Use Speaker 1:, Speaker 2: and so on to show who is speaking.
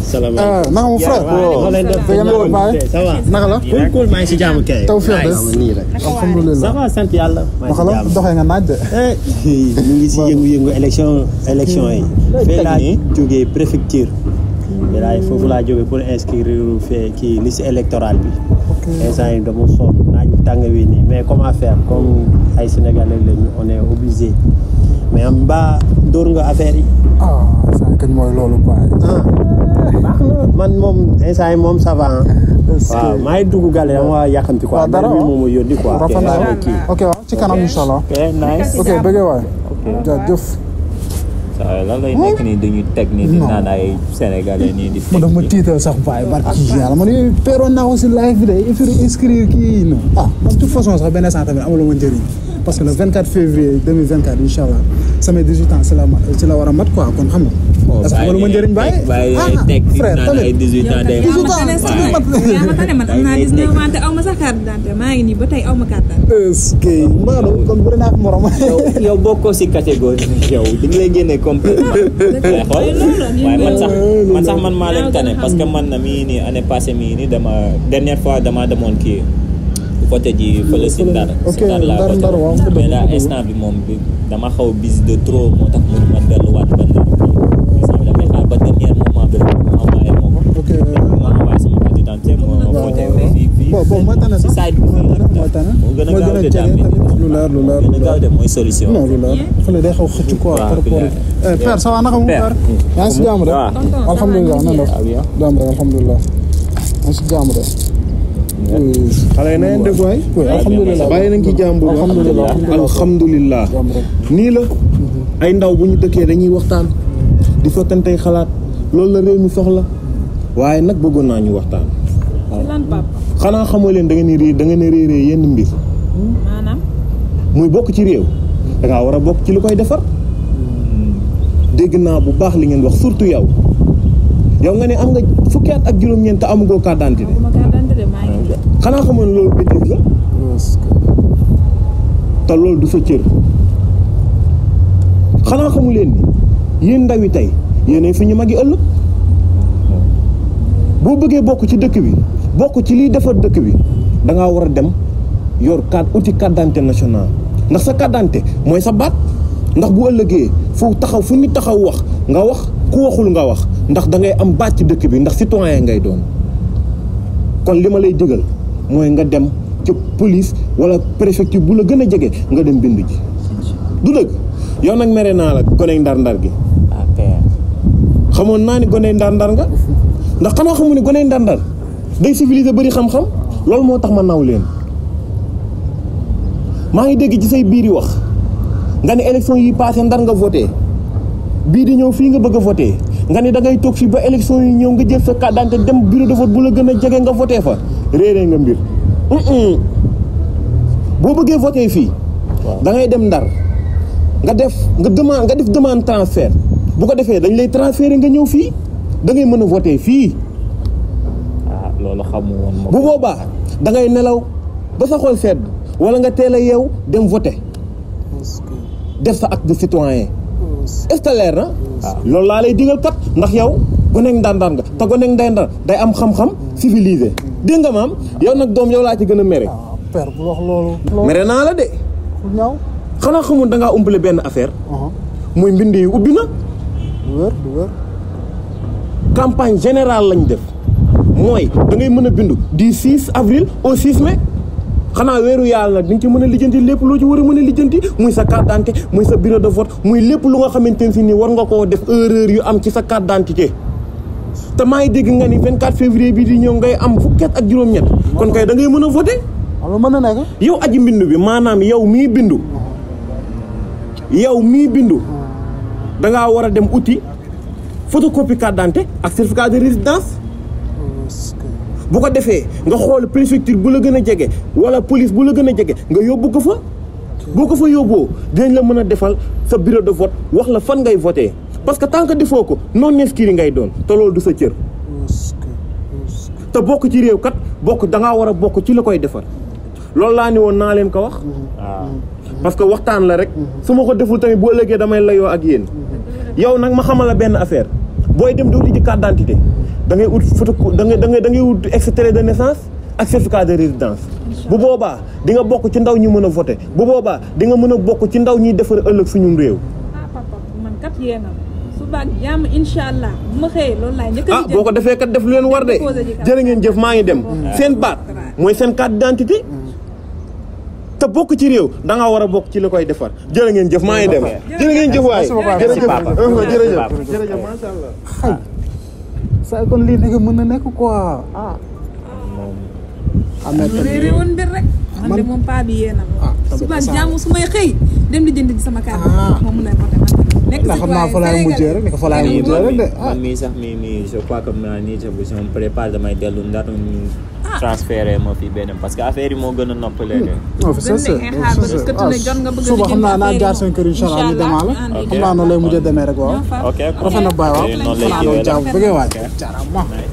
Speaker 1: salaamaaleykum.
Speaker 2: naka mu frère.
Speaker 1: ça va.
Speaker 2: naka la.
Speaker 1: cool maa ngi si jàmm kay.
Speaker 2: taw feex de. alhamdulilah.
Speaker 1: ça va sant yàlla.
Speaker 2: naka la doxee nga naaj de.
Speaker 1: ñu ngi si yëngu-yëngu élection yi. fee laa jógee préfecture. foofu laa jógee pour inscrire fee kii liste électorale bi. instant yi dama sonn naaj tàng wi nii mais comment faire comme ay Sénégalais lañu on est obligé mais am mbaa dóor nga affaire yi.
Speaker 2: ça kañ mooy loolu baax
Speaker 1: na man moom instant yi moom ça va waaw maa ngi dugg gàlle dama yàqamti quoi.
Speaker 2: dara
Speaker 1: bi moom yónni quoi.
Speaker 2: ok waaw ci kanam incha allah.
Speaker 3: nice.
Speaker 2: ok bëggee waay. jaajëf.
Speaker 3: lan lay nekk nii dañuy teg nii di naan ay Sénégalais nii di teg.
Speaker 2: mu dama tiital sax baay barki yàlla man yooyu peeroon naa ko si live bi de il faut inscrire kii non de toute façon sax benn instant tamit amuloo ma njëriñ parce que le 24 février 2024 incha allah samay 18 ans ci la war a mat quoi kon xam nga. est-ce que amuloo ma njëriñ
Speaker 3: bàyyi teg
Speaker 2: frère
Speaker 3: naan ay 18 ans day
Speaker 4: yaa man am naa 19 ans te aw ma sax carte d'identité maa ngi nii ba tey aw ma carte d'identité.
Speaker 2: est-ce que Mbadou kon bëri naa fi morom.
Speaker 3: yow bokkoo si catégorie yow dañu lay génne complètement. man sax man maa leen tane parce que man na mii nii année passée mii nii dernière fois dama demoon kii voté ji fële si Ndar.
Speaker 2: ok Ndar waaw
Speaker 3: mais là instant bi moom dama xaw bis de trop moo tax ma delluwaat ba Ndar instant bi damay xaar ba dernier moment bi rek ma envoyé moom.
Speaker 2: ok
Speaker 3: ma envoyé sama carte d'identité ma voté fii
Speaker 2: bon mooy tane
Speaker 3: si
Speaker 2: sax
Speaker 3: site bi
Speaker 2: mooy tane
Speaker 3: moo gën a gaaw de daal
Speaker 2: lu leer
Speaker 3: gën a gaaw de mooy solution.
Speaker 2: non lu leer xale day xaw xëcc quoi par rapport ak père ça va naka mu père yaa ngi si jàmm rek alhamdulilah nan la jàmm rek alhamdulilah yaa ngi si jàmm rek
Speaker 5: xale yi na ngeen def waay
Speaker 2: alhamdulilah
Speaker 5: bàyyi nañ ci jàmbur alhamdulilah nii la ay ndaw bu ñu dëkkee dañuy waxtaan di sottantey xalaat loolu la réew mi soxla waaye nag bëggoon naa ñu waxtaan xanaa xamoo leen da ngeen di réeree yenn mbir
Speaker 4: maanaam
Speaker 5: muy bokk ci réew da ngaa war a bokk ci lu koy defar dégg naa bu baax li ngeen wax surtout yow nga ne am nga fukki at ak juróom-ñeent te amugoo carte d'identité xanaa xamoon loolu bêtise la te loolu du sa cër xanaa xamu leen ni yéen ndaw yi tey yéenay fi ñu magi ëllëg boo bëggee bokk ci dëkk bi bokk ci liy defar dëkk bi da ngaa war a dem yor uti carte d'identité nationale ndax sa carte d'identité mooy sa baat ndax bu ëllëgee fu nit taxaw wax nga wax ku waxul nga wax ndax da ngay am baat ci dëkk bi ndax citoyen ngay doon kon li ma lay digal mooy nga dem ci police wala préfecture bu la gën a jege nga dem bindu ji du dëgg yow nag mere naa la goney ndar-ndar gi xamoon naa ni goney ndar-ndar nga ndax xanaa xamu ni goney ndar-ndar day civilisé bëri xam-xam loolu moo tax ma naw leen maa ngi dégg ci say biir yi wax nga ne élection yi passé ndar nga voté bii di ñëw fii nga bëgg a voté nga ne da ngay toog fii ba élection yi ñëw nga jël sa carte d'identité dem bureau de vote bu la gën a jege nga voté fa réeree nga mbir boo bëggee voté fii da ngay dem ndar nga def demande transfert bu ko defee dañ lay transféré nga ñëw fii da ngay mën a voté fii
Speaker 3: loolu xamu woon
Speaker 5: bu boobaa da ngay nelaw ba sa xol sedd wala nga teel a yeew dem voté def sa acte de citoyen est-ce que leer na loolu laa lay digal kat ndax yow goneeg ndandaan nga te goneeg ndandaan day am xam-xam civilisé dégg nga maam yow nag doom yow laa ci gën a mere
Speaker 2: père bu wax loolu
Speaker 5: mere naa la de
Speaker 2: ñaaw
Speaker 5: xanaa xamul da ngaa umpale benn affaire muy mbind yi ubbi na
Speaker 2: du wér
Speaker 5: campagne générale lañ def mooy da ngay mën a bindu du 6 avril au 6 mai xanaa weeru yàlla nag di nga ci mën a lijjanti lépp loo ci war a mën a lijjanti muy sa carte d'identité muy sa bureau de vote muy lépp lu nga xamante ne si nii war nga koo def erreur yu am ci sa carte d'identité te maa ngi dégg nga ni 24 février bii di ñëw ngay am fukki at ak juróom-ñett kon kay da ngay mën a voter
Speaker 2: alors mën na nekk
Speaker 5: yow aji mbindu bi maanaam yow mii bindu da ngaa war a dem uti photocopie carte d'identité ak certificat de résidence bu ko defee nga xool préfecture bu la gën a jege wala police bu la gën a jege nga yóbbu ko fa boo ko fa yóbboo dinañ la mën a defal sa bureau de vote wax la fan ngay voter parce que tant que defoo ko non inscrit ngay doon te loolu du sa cër te bokk ci réew kat da ngaa war a bokk ci la koy defar loolu laa ni woon naa leen ko wax parce que waxtaan la rek su ma ko deful tamit bu ëllëgee damay layoo ak yéen yow nag ma xamal la benn affaire booy dem di wuti ci carte d'identité da ngay ut photo da ngay ut extrait de naissance ak certificat de résidence. bu boobaa di nga bokk ci ndaw ñi mën a voter bu boobaa di nga mën a bokk ci ndaw ñiy defar ëllëg suñu réew.
Speaker 4: papa man kat yéena suba ak jàmm incha allah bu ma xëyee loolu laay njëkk a
Speaker 5: boo ko defee kat def lu leen war de jërë ngeen jëf maa ngi dem seen baat mooy seen carte d'identité te bokk ci réew da nga war a bokk ci li koy defar jërë ngeen jëf maa ngi dem jërë ngeen jëf waay jërëjëf macha allah
Speaker 2: xay sa kon lii nekk mën na nekk quoi
Speaker 4: réeré woon mbir rek man de moom paa bi yéena suba ak jàmm su may xëy dem di jënd sama carte moom mun a voté nekk
Speaker 2: xam naa fa laay mujjee rek fa laay mujjee rek de
Speaker 3: man mii sax mii je crois que ma nii je me prépare damay dellu ndax ñu transféré ma fi benn parce que affaire yi moo gën a noppalee de.
Speaker 2: non c'est ça suba xam naa naa jaar seen kër incha allah ñu demaa la xam naa noonu lay mujjee demee rek waaw.
Speaker 3: ok
Speaker 2: rafet na baay waaw
Speaker 3: noonu lay kiiwee la
Speaker 2: bëggee waaj jaaraama